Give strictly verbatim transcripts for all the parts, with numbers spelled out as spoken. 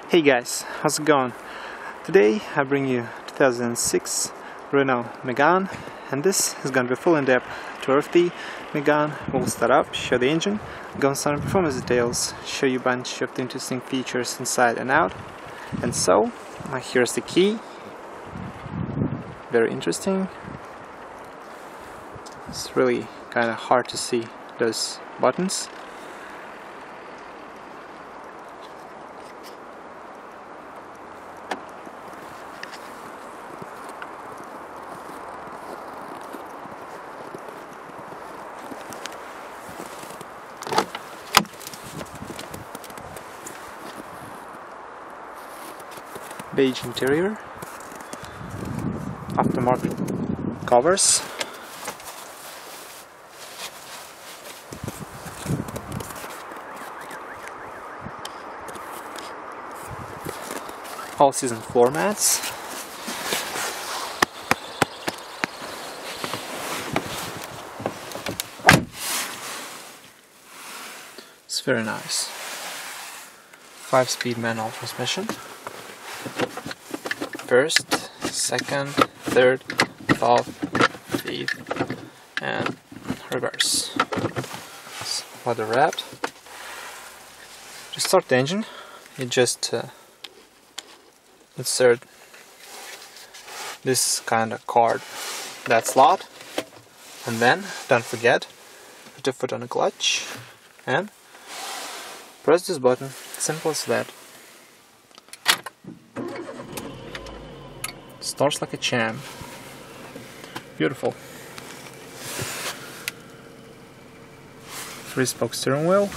Hey guys, how's it going? Today I bring you two thousand six Renault Megane, and this is going to be a full in-depth tour of the Megane. We'll start up, show the engine, go on some performance details, show you a bunch of the interesting features inside and out. And so, uh, here's the key. Very interesting. It's really kind of hard to see those buttons. Beige interior, aftermarket covers, all-season floor mats, it's very nice. Five-speed manual transmission. First, second, third, fourth, fifth, and reverse. It's leather wrapped. To start the engine, you just uh, insert this kind of card, that slot, and then don't forget, put your foot on the clutch and press this button. Simple as that. Starts like a champ. Beautiful. Three-spoke steering wheel.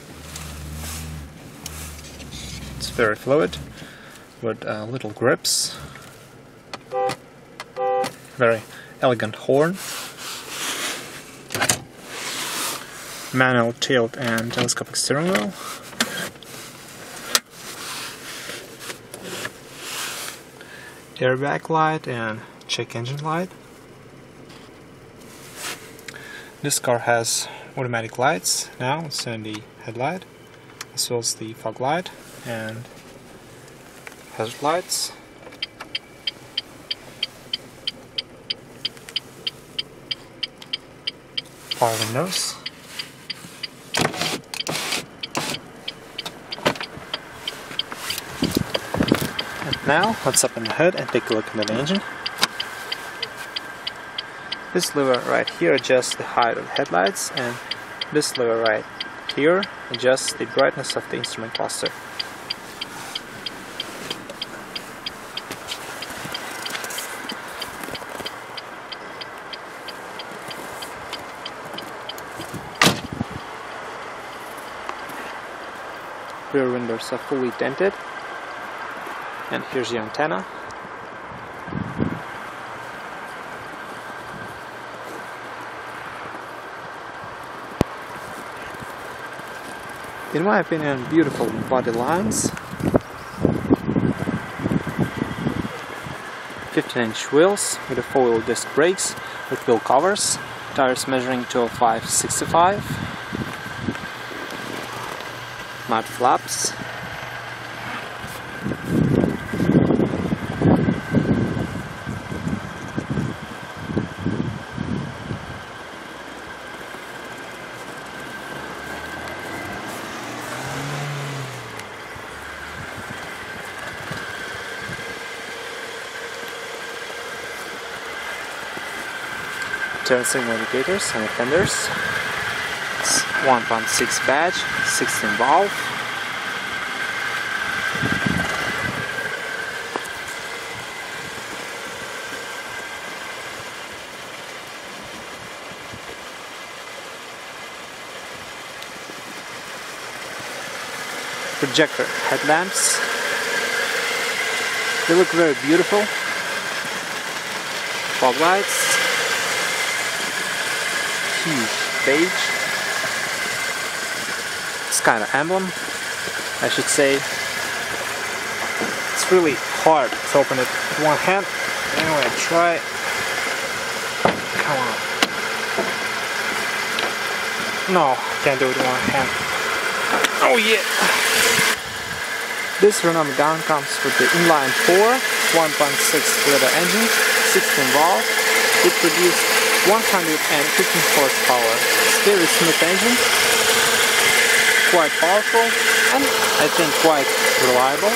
It's very fluid with uh, little grips. Very elegant horn. Manual tilt and telescopic steering wheel. Airbag light and check engine light. This car has automatic lights now, it's in the headlight, as well as the fog light and hazard lights. Power windows. Now, let's open the hood and take a look at the engine. This lever right here adjusts the height of the headlights, and this lever right here adjusts the brightness of the instrument cluster. Rear windows are fully tinted. And here's the antenna. In my opinion, beautiful body lines. fifteen inch wheels with a four-wheel disc brakes with wheel covers. Tires measuring two oh five sixty-five. Mud flaps. Turn signal indicators and fenders. It's one point six badge, sixteen valve. Projector headlamps. They look very beautiful. Fog lights. Huge page. It's kind of emblem, I should say. It's really hard to open it with one hand. Anyway, try. Come on. No, can't do it with one hand. Oh yeah! This Renault Megane comes with the inline four one point six liter engine, sixteen valves. It produced one hundred fifteen horsepower. It's a very smooth engine, quite powerful, and I think quite reliable.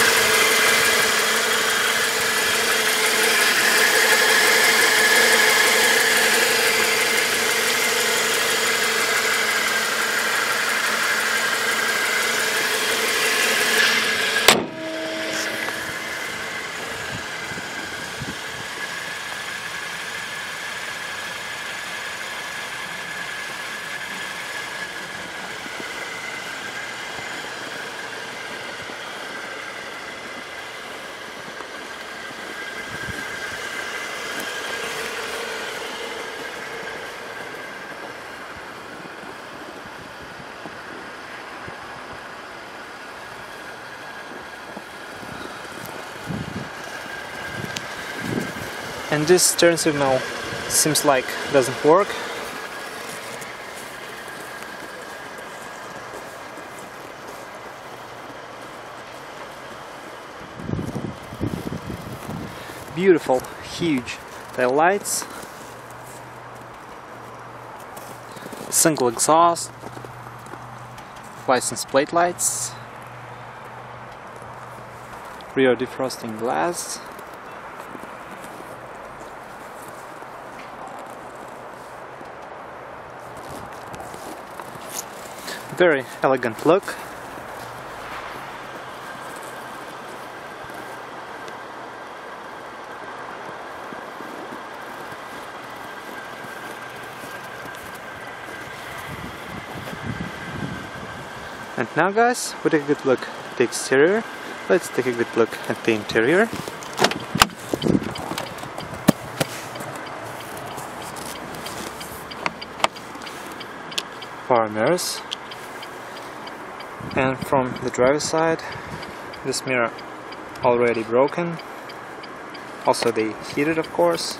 And this turn signal seems like doesn't work. Beautiful, huge tail lights, single exhaust, license plate lights, rear defrosting glass. Very elegant look. And now guys, we take a good look at the exterior. Let's take a good look at the interior. Power mirrors. And from the driver's side, this mirror already broken. Also they heated, of course.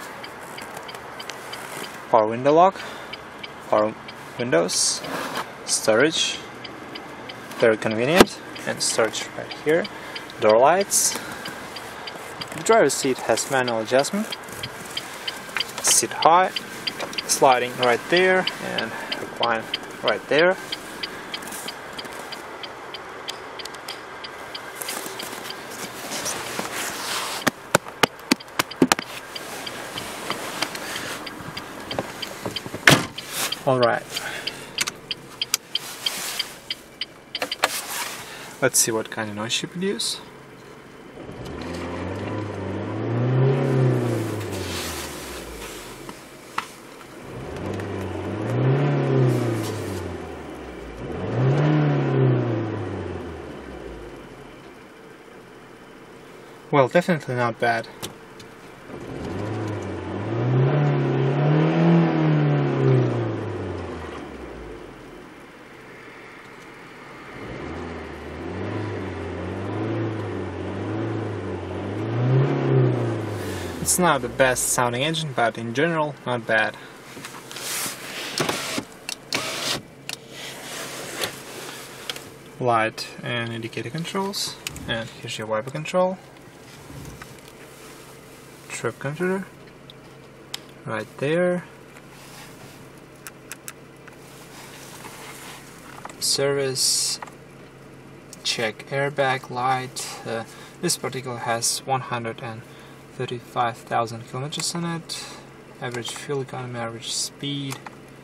Power window lock, power windows, storage, very convenient, and storage right here. Door lights. The driver's seat has manual adjustment. Seat height, sliding right there, and recline right there. Alright, let's see what kind of noise she produces. Well, definitely not bad. It's not the best sounding engine, but in general, not bad. Light and indicator controls, and here's your wiper control. Trip computer, right there. Service, check airbag light. Uh, this particular has one hundred thirty-five thousand kilometers on it. Average fuel economy, average speed,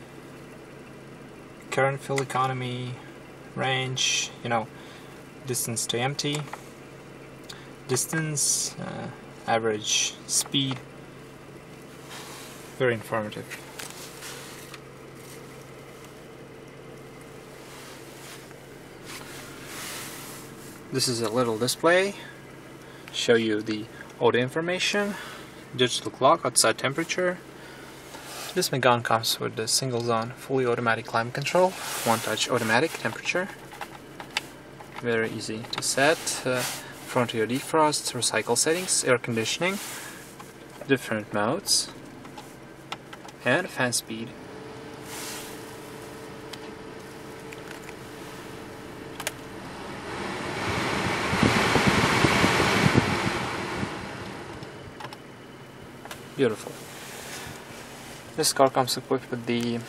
current fuel economy, range, you know, distance to empty, distance, uh, average speed. Very informative. This is a little display, show you the audio information, digital clock, outside temperature. This Megane comes with the single zone fully automatic climate control, one touch automatic temperature, very easy to set, uh, front rear defrost, recycle settings, air conditioning, different modes, and fan speed. Beautiful. This car comes equipped with the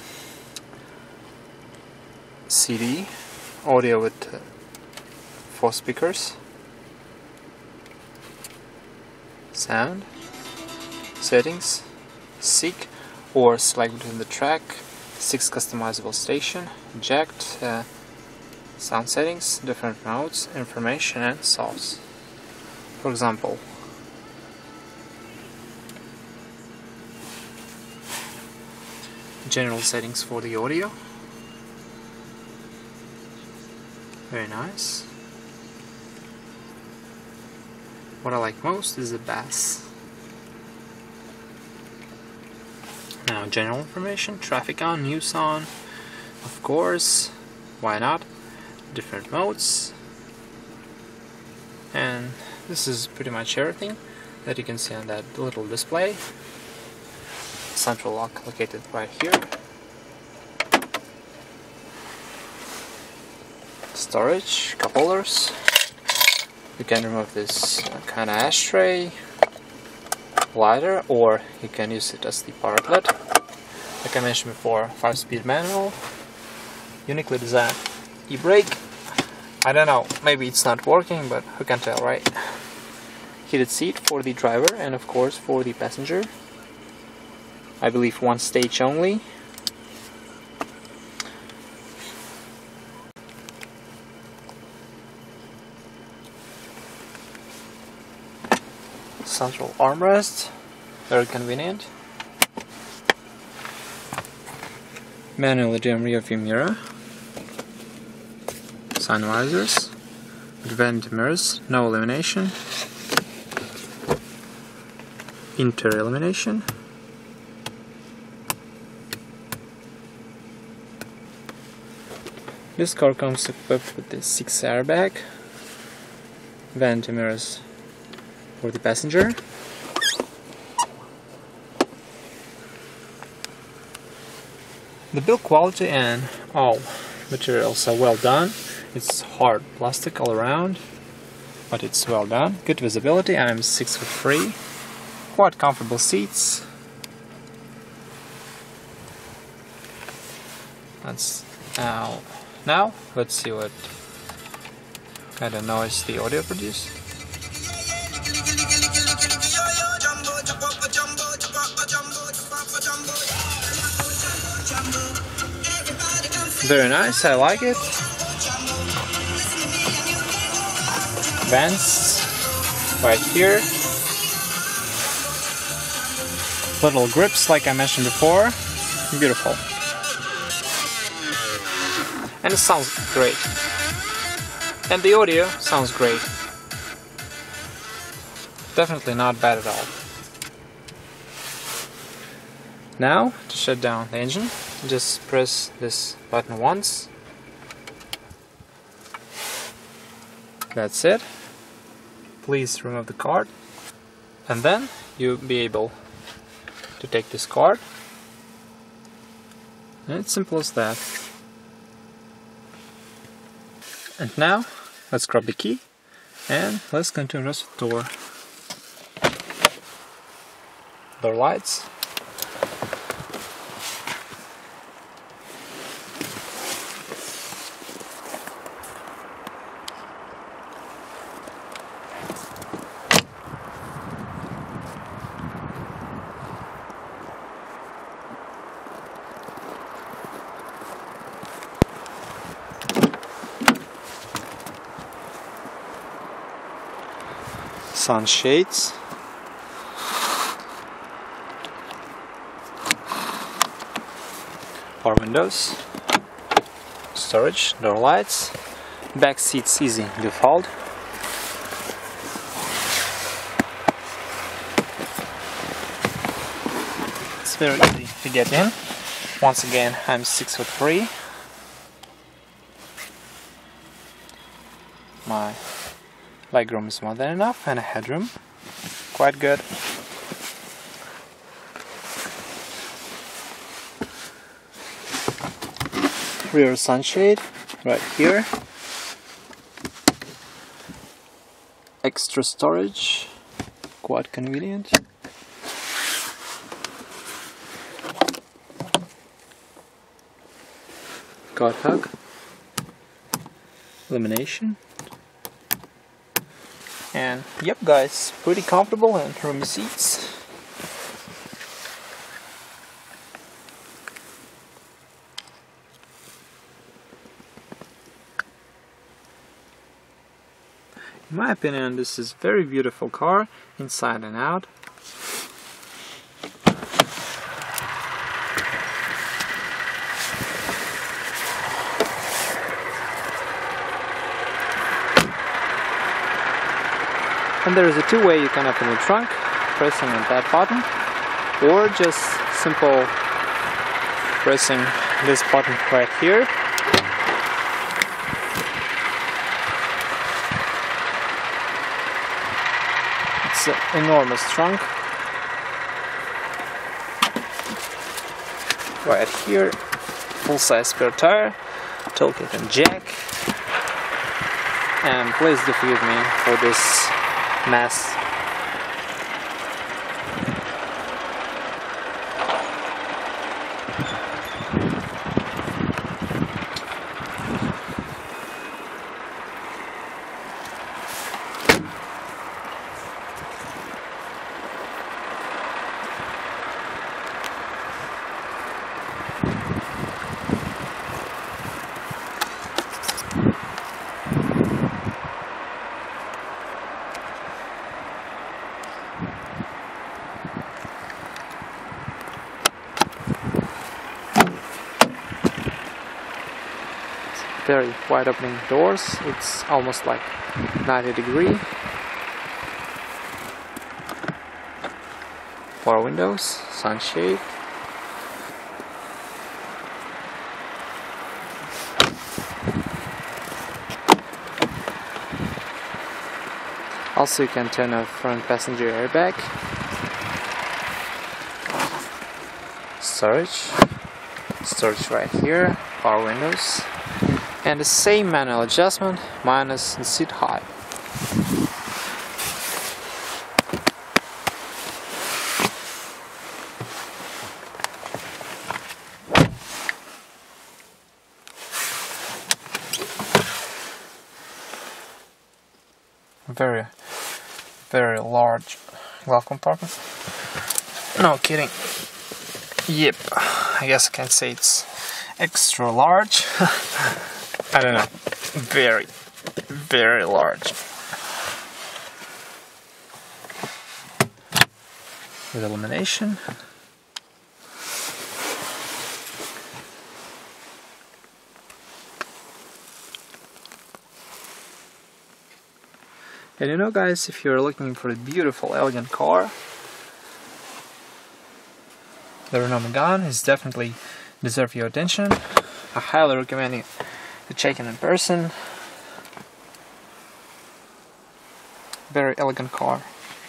C D audio with uh, four speakers, sound, settings, seek or select between the track, six customizable station, jacked, uh, sound settings, different modes, information and source. For example, general settings for the audio. Very nice. What I like most is the bass. Now, general information, traffic on, news on, of course, why not? Different modes. And this is pretty much everything that you can see on that little display. Central lock located right here. Storage, cup holders. You can remove this kind of ashtray, lighter, or you can use it as the power outlet. Like I mentioned before, five speed manual, uniquely designed e-brake. I don't know, maybe it's not working, but who can tell, right? Heated seat for the driver and of course for the passenger. I believe one stage only. Central armrest, very convenient. Manually dim rear view mirror. Sun visors, vanity mirrors, no illumination. Interior illumination. This car comes equipped with the six airbag, vanity mirrors for the passenger. The build quality and all materials are well done. It's hard plastic all around, but it's well done. Good visibility. I'm six foot three. Quite comfortable seats. That's now. Now let's see what kind of noise the audio produces. Very nice, I like it. Vents right here. Little grips like I mentioned before. Beautiful. And it sounds great. And the audio sounds great. Definitely not bad at all. Now, to shut down the engine, just press this button once. That's it. Please remove the card. And then you'll be able to take this card. And it's simple as that. And now, let's grab the key and let's continue the rest of the tour. Door lights. Sunshades, power windows, storage, door lights, back seats easy default, it's very easy to get in. Once again, I'm six foot three. My legroom is more than enough, and a headroom quite good. Rear sunshade right here. Extra storage, quite convenient. God hug, illumination, and yep guys, pretty comfortable and roomy seats. In my opinion, this is a very beautiful car, inside and out. And there is a two-way you can open the trunk, pressing on that button, or just simple pressing this button right here. It's an enormous trunk. Right here, full-size spare tire, toolkit and jack. And please do forgive me for this mess. Very wide opening doors, it's almost like ninety degree. Power windows, sunshade. Also you can turn off front passenger airbag. Storage. Storage right here, power windows. And the same manual adjustment minus the seat height. Very, very large glove compartment. No kidding. Yep, I guess I can say it's extra large. I don't know, very, very large. With illumination. And you know guys, if you're looking for a beautiful, elegant car, the Renault Megane is definitely deserve your attention. I highly recommend it to check it in person. Very elegant car.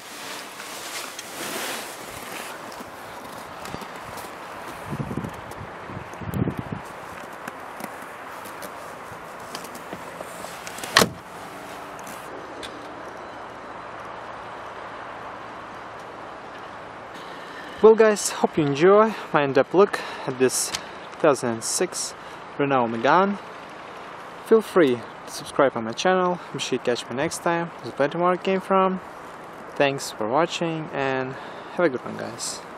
Well guys, hope you enjoy my in-depth look at this two thousand six Renault Megane. Feel free to subscribe on my channel. Be sure to catch me next time. There's plenty more it came from. Thanks for watching and have a good one guys.